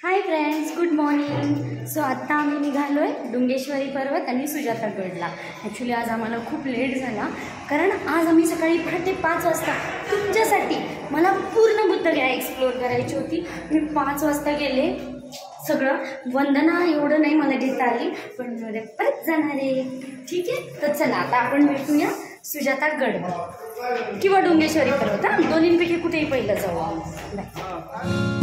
हाय friends, good morning. So आत्ता आम्ही निघालोय डुंगेश्वरी पर्वत आणि सुजातागडला. ॲक्च्युली आज आम्हाला खूप लेट झाला, कारण आज आम्ही सकाळी पहाटे 5 वाजता तुमच्यासाठी मला पूर्ण बुद्धगया एक्सप्लोअर करायची होती. मी 5 वाजता गेले. सगळं वंदना एवढं नाही मला घेता आली, पण परत जाणार आहे. ठीक आहे, तर चला आता आपण भेटूया सुजातागड किंवा डुंगेश्वरी पर्वत. दोन्हींपैकी कुठेही पहिलं जाऊ आम्ही. बाय.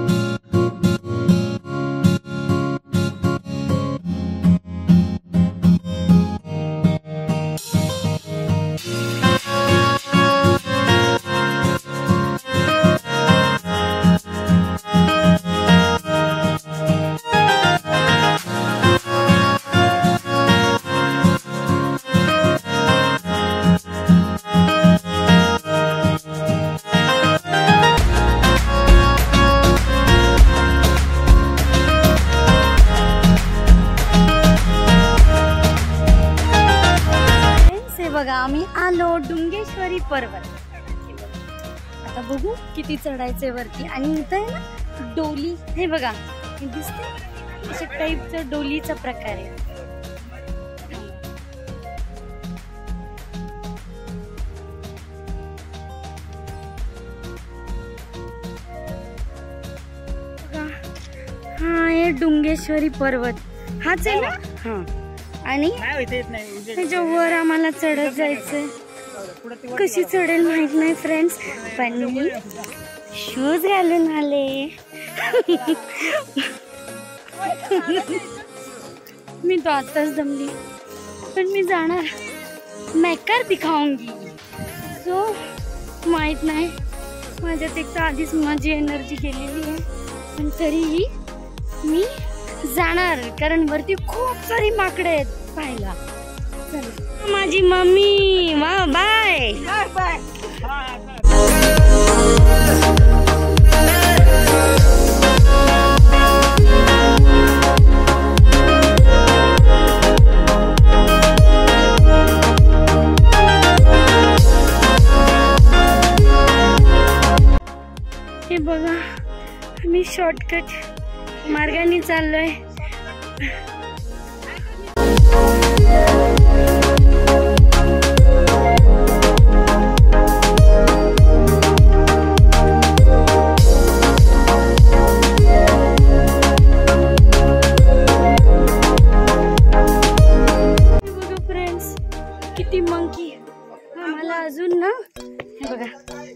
बघा, आम्ही आलो डुंगेश्वरी पर्वत. आता बघू किती चढायचे वरती. आणि इथं आहे ना डोली, हे बघा, हे दिसते अशा टाईपचं डोलीचा प्रकार आहे. हा, हे डुंगेश्वरी पर्वत हाच आहे ना. हा, आणि त्याच्या वर आम्हाला चढत जायचंय. कशी चढेल माहित नाही फ्रेंड्स, पण मी शूज घालून आले. मी तो आताच दमली, पण मी जाणार. मैं कर दिखाऊंगी. सो माहित नाही, माझ्यात एक तर आधीच माझी एनर्जी गेलेली आहे, पण तरीही मी जाणार, कारण वरती खूप सारी माकडे आहेत पाहायला. चल माझी मम्मी, वा बाय बाय. हे बघा, आम्ही शॉर्टकट मार्गाने चाललोय. बघा फ्रेंड्स, किती मंकी. आम्हाला अजून ना, हे बघा,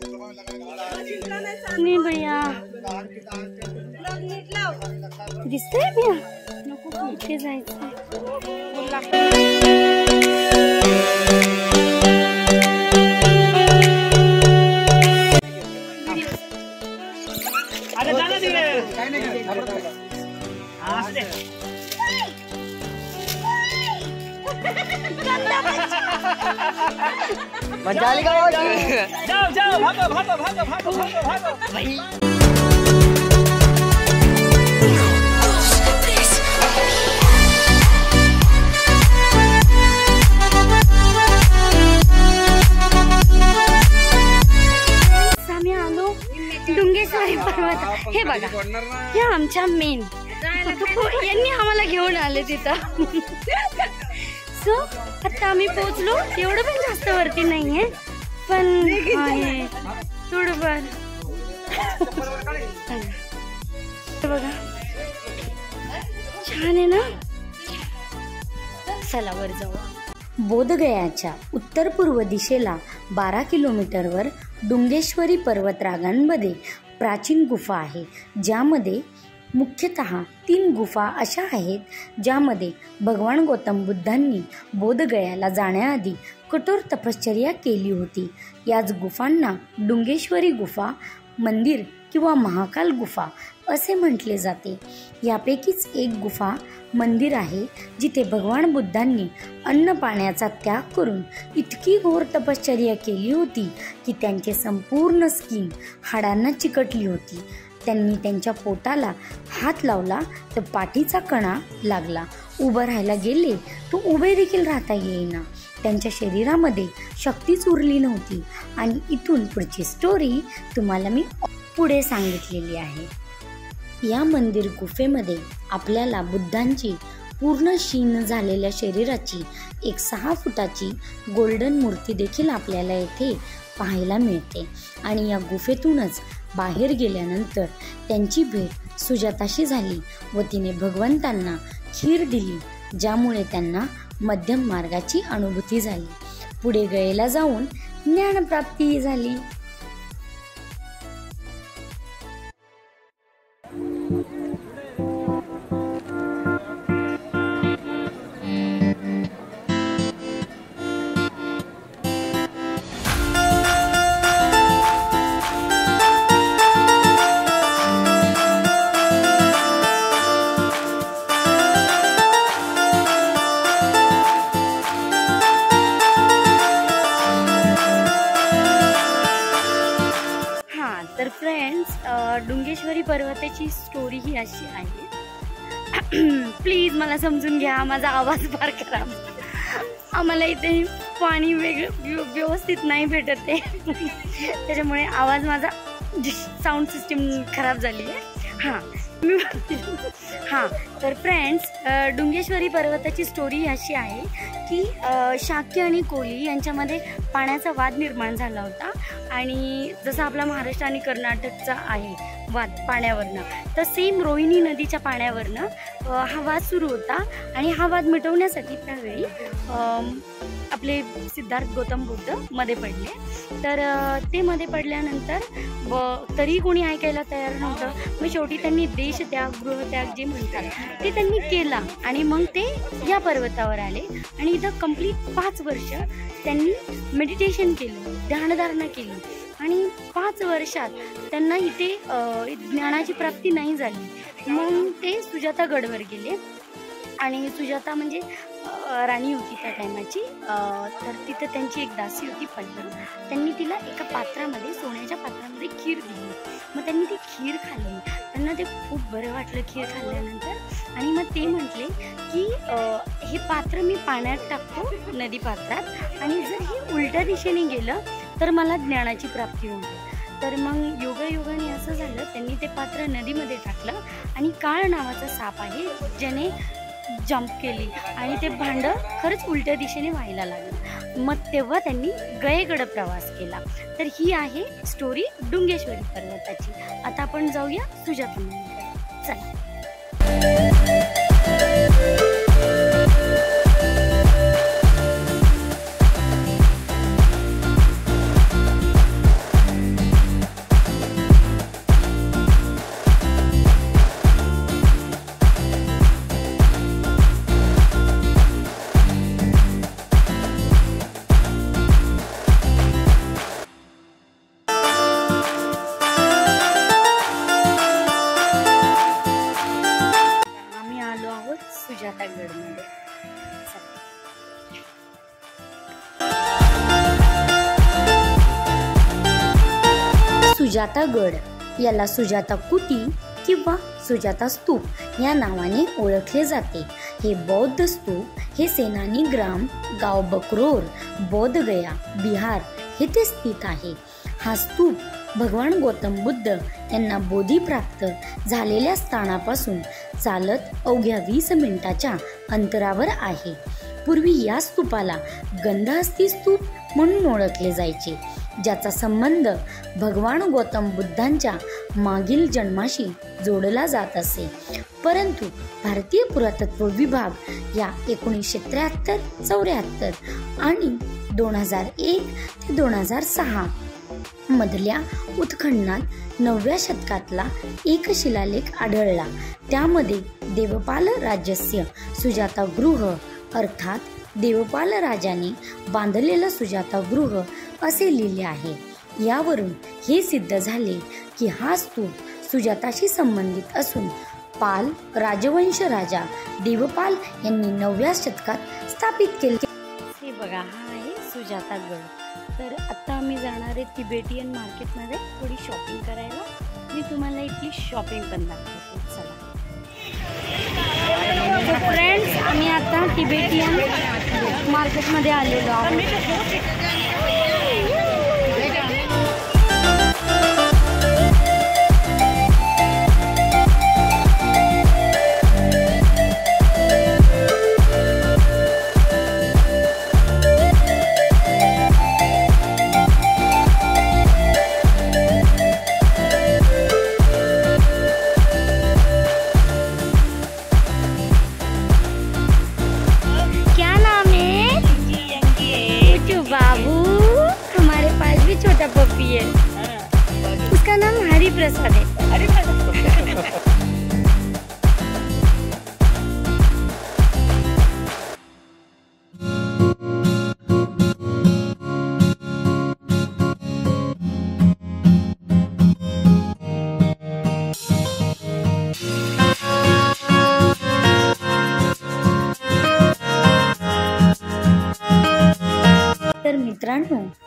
नाही भैया दिसतंय भैया, नको कुठे जायचं. मजा आली का? जाओ जाओ, भागो भागो भागो भागो भागो भागो. आम्ही आलो डुंगेश्वरी पर्वत. हे बघा, हे आमच्या मेन यांनी आम्हाला घेऊन आले तिथं. सो आता आम्ही पोहोचलो. एवढं पण जास्त वरती नाहीये, पण आहे थोडंफार. बघा, छान आहे ना. चला वर जाऊ. बोधगयाच्या उत्तर पूर्व दिशेला 12 किलोमीटरवर डुंगेश्वरी पर्वतरांगांमध्ये प्राचीन गुफा आहे, ज्यामध्ये मुख्यतः 3 गुफा अशा आहेत ज्यामध्ये भगवान गौतम बुद्धांनी बोधगयाला जाण्याआधी कठोर तपश्चर्या केली होती. याच गुफांना डुंगेश्वरी गुफा, मंदिर किंवा महाकाल गुफा असे म्हटले जाते. यापैकीच एक गुफा मंदिर आहे, जिथे भगवान बुद्धांनी अन्न पाण्याचा त्याग करून इतकी घोर तपश्चर्या केली होती की त्यांचे संपूर्ण स्किन हाडांना चिकटली होती. त्यांनी त्यांच्या पोटाला हात लावला तर पाठीचा कणा लागला. उभं राहायला गेले तर उभे देखील राहता येईना. त्यांच्या शरीरामध्ये शक्तीच उरली नव्हती. आणि इथून पुढची स्टोरी तुम्हाला मी पुढे सांगितलेली आहे. या मंदिर गुफेमध्ये आपल्याला बुद्धांची पूर्ण क्षीण झालेल्या शरीराची एक 6 फुटाची गोल्डन मूर्ती देखील आपल्याला येथे पाहायला मिळते. आणि या गुफेतूनच बाहेर गेल्यानंतर त्यांची भेट सुजाताशी झाली व तिने भगवंतांना खीर दिली, ज्यामुळे त्यांना मध्यम मार्गाची अनुभूती झाली. पुढे गयेला जाऊन ज्ञानप्राप्ती झाली. तर फ्रेंड्स, डुंगेश्वरी पर्वताची स्टोरी ही अशी आहे. प्लीज मला समजून घ्या, माझा आवाज फार खराब. आम्हाला इथे पाणी व्यवस्थित नाही भेटत आहे, त्याच्यामुळे आवाज माझा साऊंड सिस्टीम खराब झाली आहे. हां तर फ्रेंड्स, डुंगेश्वरी पर्वताची स्टोरी अशी आहे की शाक्य आणि कोली यांच्यामध्ये पाण्याचा वाद निर्माण झाला होता. आणि जसं आपला महाराष्ट्र आणि कर्नाटकचा आहे वाद पाण्यावरनं, तर सेम रोहिणी नदीच्या पाण्यावरनं हा वाद सुरू होता. आणि हा वाद मिटवण्यासाठी त्यावेळी आपले सिद्धार्थ गौतम बुद्ध मध्ये पडले. तर ते मध्ये पडल्यानंतर तरी कोणी ऐकायला तयार नव्हतं. मग शेवटी त्यांनी देशत्याग, गृहत्याग जे म्हणतात ते त्यांनी केला आणि मग ते या पर्वतावर आले. आणि इथं कंप्लीट 5 वर्ष त्यांनी मेडिटेशन केलं, ध्यानधारणा केली. आणि 5 वर्षात त्यांना इथे ज्ञानाची प्राप्ती नाही झाली. मग ते सुजातागडवर गेले. आणि सुजाता म्हणजे राणी होती त्या टायमाची. तर तिथं त्यांची एक दासी होती पल्लव. त्यांनी तिला एका पात्रामध्ये, सोन्याच्या पात्रामध्ये खीर दिली. मग त्यांनी ती खीर खाल्ली. त्यांना ते खूप बरं वाटलं खीर खाल्ल्यानंतर. आणि मग ते म्हटले की हे पात्र मी पाण्यात टाकतो, नदी पात्रात, आणि जर हे उलट्या दिशेने गेलं तर मला ज्ञानाची प्राप्ती होईल. तर मग योगायोगाने असं झालं, त्यांनी ते पात्र नदीमध्ये टाकलं आणि काळ नावाचा साप आहे ज्याने जंप केली आणि ते भांडं खरंच उलट्या दिशेने व्हायला लागलं. मग तेव्हा त्यांनी गयेकडे प्रवास केला. तर ही आहे स्टोरी डुंगेश्वरी पर्वताची. आता आपण जाऊया सुजाता मंदिरात. चला. सुजातागडमध्ये. सुजातागड याला सुजाता कुटी किंवा सुजाता स्तूप या नावाने ओळखले जाते. हे बौद्ध स्तूप हे सेनानी ग्राम, गाव बकरोर, बोधगया, बिहार येथे स्थित आहे. हा स्तूप भगवान गौतम बुद्ध यांना बोधी प्राप्त झालेल्या स्थानापासून चालत अवघ्या 20 मिनिटाच्या अंतरावर आहे. पूर्वी या स्तूपाला गंधहस्ती स्तूप म्हणून ओळखले जायचे, ज्याचा संबंध भगवान गौतम बुद्धांच्या मागील जन्माशी जोडला जात असे. परंतु भारतीय पुरातत्व विभाग या 1973, 74 आणि 2001 ते 2006 मधल्या उत्खननात 9व्या शतकातला एक शिलालेख आढळला. त्यामध्ये देवपाल राज्यस्य सुजातागृह अर्थात देवपाल राजाने बांधलेलं सुजातागृह असे लिहिले आहे. यावरून हे सिद्ध झाले की हा स्तूप सुजाताशी संबंधित असून पाल राजवंश राजा देवपाल यांनी 9व्या शतकात स्थापित केले. हे बघा, हा आहे सुजातागड. तर आता आम्ही जाणार आहे तिबेटियन मार्केटमध्ये थोडी शॉपिंग करायला. मी तुम्हाला इथली शॉपिंग पण दाखवते. चला फ्रेंड्स, आम्ही आता तिबेटियन मार्केटमध्ये आलेलो आहोत.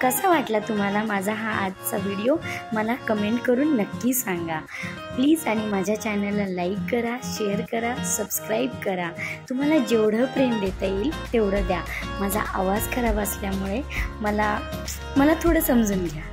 कसा वाटला तुम्हाला माझा हा आजचा व्हिडिओ मला कमेंट करून नक्की सांगा प्लीज. आणि माझ्या चॅनलला लाईक करा, शेअर करा, सबस्क्राईब करा. तुम्हाला जेवढं प्रेम देता येईल तेवढं द्या. माझा आवाज खराब असल्यामुळे मला थोडं समजून घ्या.